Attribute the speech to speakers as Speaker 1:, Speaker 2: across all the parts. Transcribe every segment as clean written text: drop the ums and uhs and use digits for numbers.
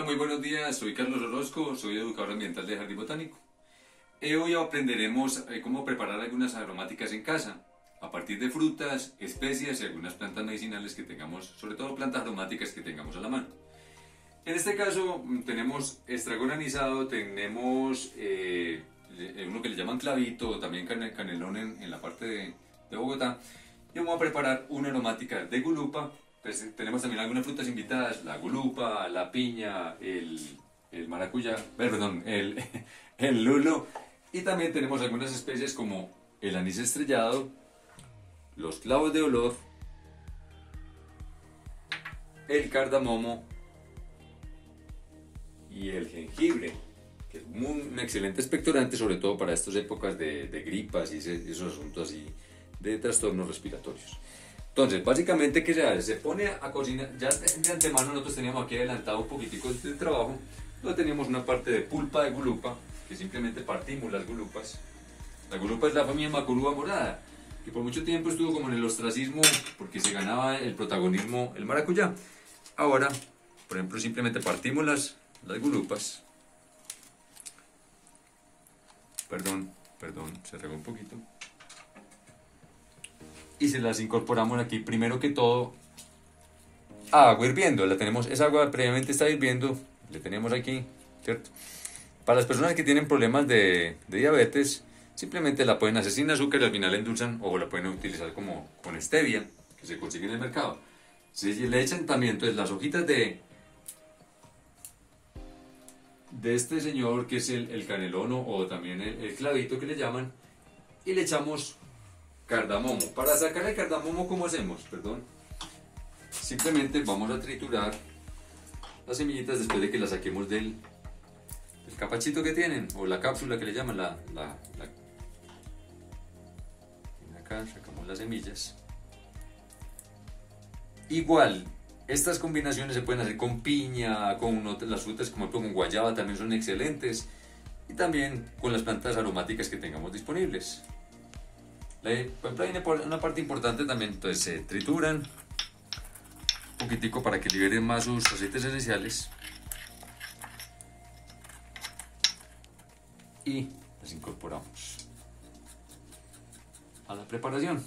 Speaker 1: Hola, muy buenos días, soy Carlos Orozco, soy educador ambiental de Jardín Botánico. Hoy aprenderemos cómo preparar algunas aromáticas en casa, a partir de frutas, especias y algunas plantas medicinales que tengamos, sobre todo plantas aromáticas que tengamos a la mano. En este caso tenemos estragón anisado, tenemos uno que le llaman clavito, o también canelón en la parte de Bogotá. Y vamos a preparar una aromática de gulupa. Pues, tenemos también algunas frutas invitadas, la gulupa, la piña, el maracuyá, perdón, el lulo. Y también tenemos algunas especies como el anís estrellado, los clavos de olor, el cardamomo y el jengibre, que es un excelente expectorante, sobre todo para estas épocas de gripas y esos asuntos así de trastornos respiratorios. Entonces, básicamente, ¿qué se hace? Se pone a cocinar. Ya de antemano nosotros teníamos aquí adelantado un poquitico del trabajo. Entonces teníamos una parte de pulpa de gulupa, que simplemente partimos las gulupas. La gulupa es la familia Macuruba morada, que por mucho tiempo estuvo como en el ostracismo porque se ganaba el protagonismo el maracuyá. Ahora, por ejemplo, simplemente partimos las gulupas. Perdón, se regó un poquito. Y se las incorporamos aquí, primero que todo, a agua hirviendo. Esa agua previamente está hirviendo, le tenemos aquí, ¿cierto? Para las personas que tienen problemas de diabetes, simplemente la pueden hacer sin azúcar y al final endulzan, o la pueden utilizar como con stevia, que se consigue en el mercado. Se le echan también entonces las hojitas de este señor, que es el canelón, o también el clavito que le llaman, y le echamos cardamomo. Para sacar el cardamomo, ¿cómo hacemos? Simplemente vamos a triturar las semillitas después de que las saquemos del capachito que tienen, o la cápsula que le llaman, acá sacamos las semillas. Igual, estas combinaciones se pueden hacer con piña, con las frutas como con guayaba, también son excelentes, y también con las plantas aromáticas que tengamos disponibles. Por ejemplo, hay una parte importante también, entonces se trituran un poquitico para que liberen más sus aceites esenciales y las incorporamos a la preparación.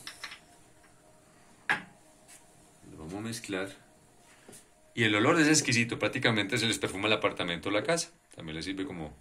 Speaker 1: Lo vamos a mezclar y el olor es exquisito, prácticamente se les perfuma el apartamento o la casa, también les sirve como...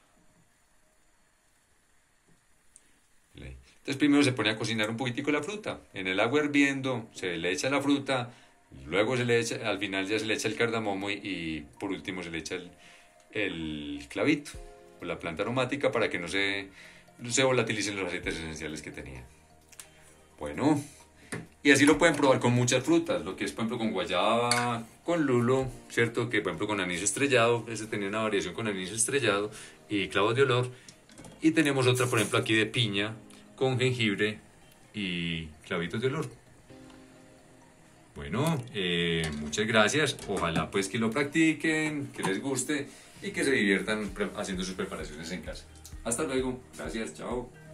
Speaker 1: Entonces primero se pone a cocinar un poquitico la fruta, en el agua hirviendo se le echa la fruta, luego al final ya se le echa el cardamomo y por último se le echa el clavito o la planta aromática para que no se volatilicen los aceites esenciales que tenía. Bueno, y así lo pueden probar con muchas frutas, lo que es por ejemplo con guayaba, con lulo, ¿cierto? Que por ejemplo con anís estrellado, ese tenía una variación con anís estrellado y clavos de olor, y tenemos otra por ejemplo aquí de piña, con jengibre y clavitos de olor. Bueno, muchas gracias. Ojalá pues que lo practiquen, que les guste y que se diviertan haciendo sus preparaciones en casa. Hasta luego. Gracias. Chao.